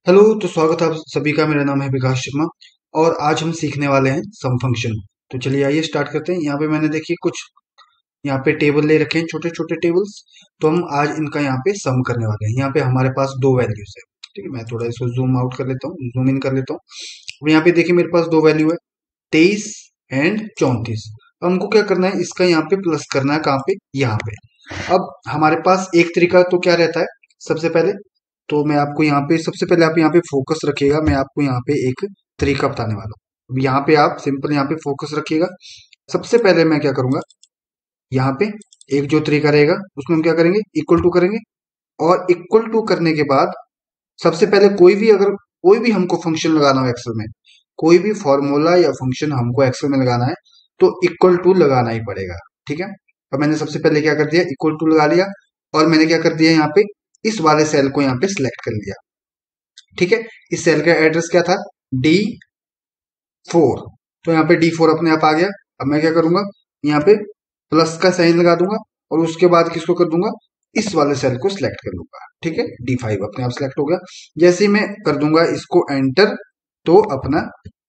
Hello. तो स्वागत है आप सभी का। मेरा नाम है विकास शर्मा और आज हम सीखने वाले हैं सम फंक्शन। तो चलिए आइए स्टार्ट करते हैं। यहाँ पे मैंने देखिए कुछ यहाँ पे टेबल ले रखे हैं, छोटे छोटे टेबल्स। तो हम आज इनका यहाँ पे सम करने वाले हैं। यहाँ पे हमारे पास दो वैल्यूज है। ठीक है, मैं थोड़ा इसको जूम आउट कर लेता हूँ, जूम इन कर लेता हूँ। अब यहाँ पे देखिए मेरे पास दो वैल्यू है, 23 एंड 34। हमको क्या करना है, इसका यहाँ पे प्लस करना है। कहाँ पे? यहाँ पे। अब हमारे पास एक तरीका तो क्या रहता है, सबसे पहले तो मैं आपको यहाँ पे, सबसे पहले आप यहाँ पे फोकस रखिएगा। मैं आपको यहाँ पे एक तरीका बताने वाला हूँ। अब यहाँ पे आप सिंपल यहाँ पे फोकस रखिएगा। सबसे पहले मैं क्या करूंगा, यहाँ पे एक जो तरीका रहेगा उसमें हम क्या करेंगे, इक्वल टू करेंगे। और इक्वल टू करने के बाद सबसे पहले कोई भी, अगर कोई भी हमको फंक्शन लगाना हो एक्सेल में, कोई भी फॉर्मूला या फंक्शन हमको एक्सेल में लगाना है तो इक्वल टू लगाना ही पड़ेगा। ठीक है। अब मैंने सबसे पहले क्या कर दिया, इक्वल टू लगा लिया। और मैंने क्या कर दिया, यहाँ पे इस वाले सेल को यहाँ पे सिलेक्ट कर लिया। ठीक है। इस सेल का एड्रेस क्या था, D4। तो यहाँ पे D4 अपने आप आ गया। अब मैं क्या करूंगा, यहाँ पे प्लस का साइन लगा दूंगा और उसके बाद किसको कर दूंगा, इस वाले सेल को सिलेक्ट कर लूंगा। ठीक है, D5 अपने आप सिलेक्ट हो गया। जैसे ही मैं कर दूंगा इसको एंटर, तो अपना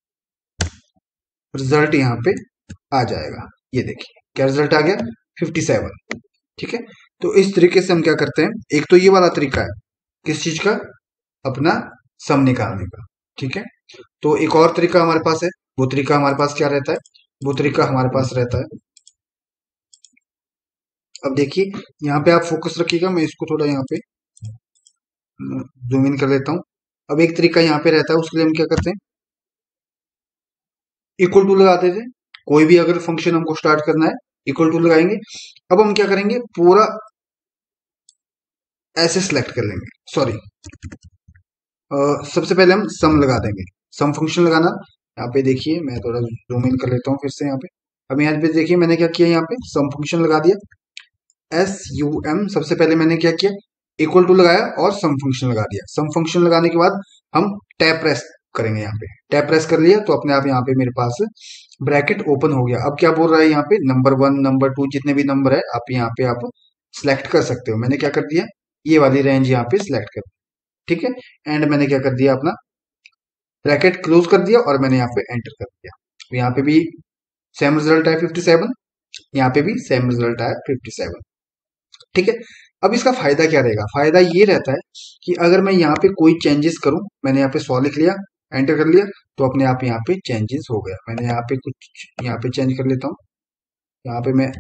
रिजल्ट यहाँ पे आ जाएगा। ये देखिए क्या रिजल्ट आ गया, 57। ठीक है। तो इस तरीके से हम क्या करते हैं, एक तो ये वाला तरीका है किस चीज का, अपना सम निकालने का। ठीक है। तो एक और तरीका हमारे पास है। वो तरीका हमारे पास क्या रहता है, वो तरीका हमारे पास रहता है, अब देखिए यहाँ पे आप फोकस रखिएगा। मैं इसको थोड़ा यहाँ पे जूम इन कर लेता हूँ। अब एक तरीका यहाँ पे रहता है, उसके लिए हम क्या करते हैं, इक्वल टू लगा देते हैं। कोई भी अगर फंक्शन हमको स्टार्ट करना है, इक्वल टू लगाएंगे। अब हम क्या करेंगे, पूरा ऐसे सिलेक्ट कर लेंगे। सॉरी, सबसे पहले हम सम लगा देंगे। सम फंक्शन लगाना, यहाँ पे देखिए मैं थोड़ा जूम इन कर लेता हूँ फिर से यहाँ पे। अब यहाँ पे देखिए मैंने क्या किया, यहाँ पे सम फंक्शन लगा दिया, SUM। सबसे पहले मैंने क्या किया, इक्वल टू लगाया और सम फंक्शन लगा दिया। सम फंक्शन लगाने के बाद हम टैब प्रेस करेंगे। यहाँ पे टैब प्रेस कर लिया तो अपने आप यहाँ पे मेरे पास ब्रैकेट ओपन हो गया। अब क्या बोल रहा है यहाँ पे, नंबर 1 नंबर 2 जितने भी नंबर है आप यहाँ पे आप सिलेक्ट कर सकते हो। मैंने क्या कर दिया, ये वाली रेंज यहाँ पे सिलेक्ट कर दी। ठीक है। एंड मैंने क्या कर दिया, अपना ब्रैकेट क्लोज कर दिया और मैंने यहाँ पे एंटर कर दिया। तो यहाँ पे भी सेम रिजल्ट आया 57, यहाँ पे भी सेम रिजल्ट आया 57। ठीक है। अब इसका फायदा क्या रहेगा, फायदा ये रहता है कि अगर मैं यहाँ पे कोई चेंजेस करूं, मैंने यहाँ पे 100 लिख लिया, एंटर कर लिया, तो अपने आप यहाँ पे चेंजेस हो गया। मैंने यहाँ पे कुछ यहाँ पे चेंज कर लेता हूँ, यहाँ पे मैं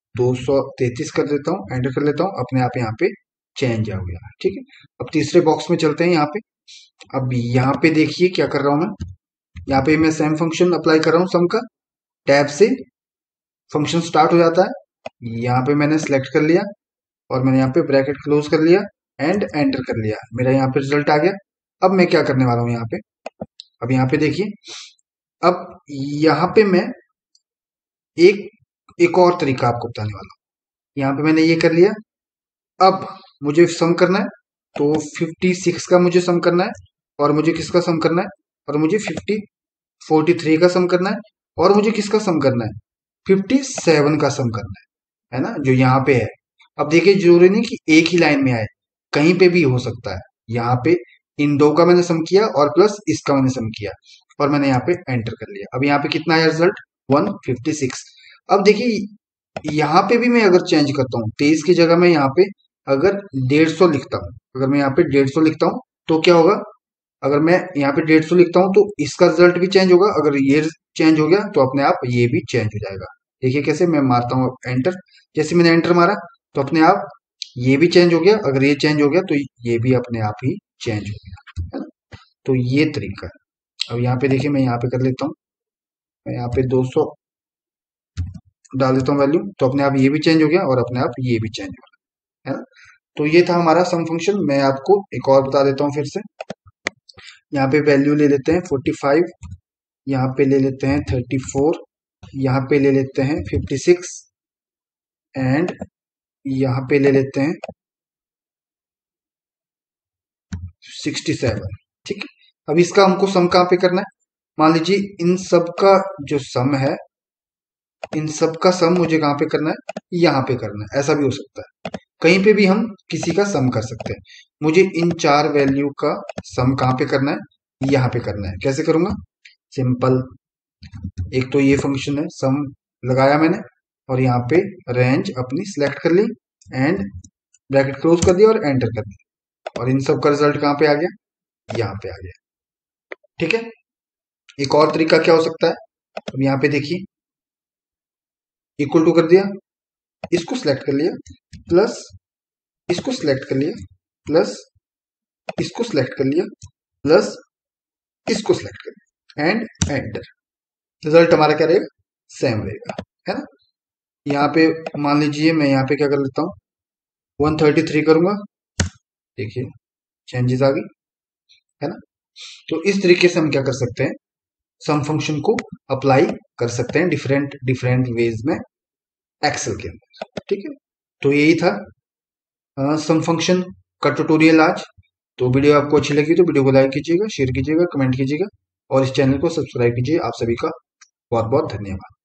233 कर देता हूँ, एंटर कर लेता हूँ, अपने आप यहाँ पे चेंज हो गया। ठीक है। अब तीसरे बॉक्स में चलते हैं। यहाँ पे अब यहाँ पे देखिए क्या कर रहा हूं मैं, यहाँ पे मैं सेम फंक्शन अप्लाई कर रहा हूँ सम का। टैब से फंक्शन स्टार्ट हो जाता है, यहाँ पे मैंने सिलेक्ट कर लिया और मैंने यहाँ पे ब्रैकेट क्लोज कर लिया एंड एंटर कर लिया। मेरा यहाँ पे रिजल्ट आ गया। अब मैं क्या करने वाला हूँ यहाँ पे, अब यहाँ पे देखिए, अब यहाँ पे मैं एक एक और तरीका आपको बताने वाला हूँ। यहाँ पे मैंने ये कर लिया। अब मुझे सम करना है, तो 56 का मुझे सम करना है, और मुझे किसका सम करना है, और मुझे 43 का सम करना है, और मुझे किसका सम करना है, 57 का सम करना है ना, जो यहाँ पे है। अब देखिए जरूरी नहीं कि एक ही लाइन में आए, कहीं पे भी हो सकता है। यहाँ पे इन दो का मैंने सम किया और प्लस इसका मैंने सम किया और मैंने यहाँ पे एंटर कर लिया। अब यहाँ पे कितना है रिजल्ट, 156। अब देखिए यहाँ पे भी मैं अगर चेंज करता हूँ, 23 की जगह मैं यहाँ पे अगर 150 लिखता हूँ, अगर मैं यहाँ पे 150 लिखता हूँ तो क्या होगा, अगर मैं यहाँ पे 150 लिखता हूँ तो इसका रिजल्ट भी चेंज होगा। अगर ये चेंज हो गया तो अपने आप ये भी चेंज हो जाएगा। देखिए कैसे, मैं मारता हूँ एंटर, जैसे मैंने एंटर मारा तो अपने आप ये भी चेंज हो गया। अगर ये चेंज हो गया तो ये भी अपने आप ही चेंज हो गया, है ना। तो ये तरीका है। अब यहाँ पे देखिए मैं यहाँ पे कर लेता हूँ, मैं यहाँ पे 200 डाल देता हूँ वैल्यू, तो अपने आप ये भी चेंज हो गया और अपने आप ये भी चेंज हो गया, है ना। तो ये था हमारा सम फंक्शन। मैं आपको एक और बता देता हूँ फिर से। यहाँ पे वैल्यू ले लेते हैं 45, यहाँ पे ले लेते हैं 34, यहाँ पे ले लेते हैं 56 एंड यहाँ पे ले लेते हैं 67। ठीक है। अब इसका हमको सम कहाँ पे करना है, मान लीजिए इन सब का जो सम है, इन सब का सम मुझे कहाँ पे करना है, यहाँ पे करना है। ऐसा भी हो सकता है, कहीं पे भी हम किसी का सम कर सकते हैं। मुझे इन 4 वैल्यू का सम कहाँ पे करना है, यहाँ पे करना है। कैसे करूंगा, सिंपल, एक तो ये फंक्शन है, सम लगाया मैंने और यहाँ पे रेंज अपनी सिलेक्ट कर ली एंड ब्रैकेट क्लोज कर दिया और एंटर कर दिया, और इन सब का रिजल्ट कहाँ पे आ गया, यहाँ पे आ गया। ठीक है, एक और तरीका क्या हो सकता है, अब यहाँ पे देखिए, इक्वल टू कर दिया, इसको सिलेक्ट कर लिया, प्लस इसको सिलेक्ट कर लिया, प्लस इसको सिलेक्ट कर लिया, प्लस इसको सिलेक्ट कर लिया एंड एंटर। रिजल्ट हमारा क्या रहेगा, सेम रहेगा, है ना। यहाँ पे मान लीजिए मैं यहाँ पे क्या कर लेता हूँ, 133 करूंगा, देखिए चेंजेस आ गई, है ना। तो इस तरीके से हम क्या कर सकते हैं, सम फंक्शन को अप्लाई कर सकते हैं डिफरेंट डिफरेंट वेज में एक्सेल के अंदर। ठीक है, तो यही था सम फंक्शन का ट्यूटोरियल आज। तो वीडियो आपको अच्छी लगी तो वीडियो को लाइक कीजिएगा, शेयर कीजिएगा, कमेंट कीजिएगा और इस चैनल को सब्सक्राइब कीजिए। आप सभी का बहुत बहुत धन्यवाद।